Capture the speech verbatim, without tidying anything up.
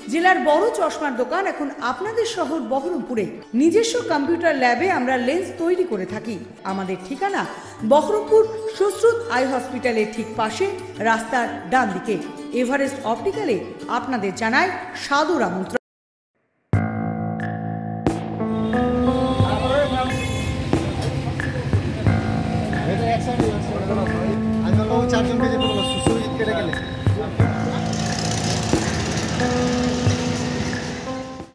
জেলার বড় চশমার দোকান এখন আপনাদের শহর বহরমপুরে। নিজস্ব কম্পিউটার ল্যাবে আমরা লেন্স তৈরি করে থাকি। আমাদের ঠিকানা বহরমপুর সুশ্রুত আই হসপিটালের ঠিক পাশে, রাস্তার ডান দিকে। এভারেস্ট অপটিক্যালে আপনাদের জানায় সাদর আমন্ত্রণ। চারজন কেটে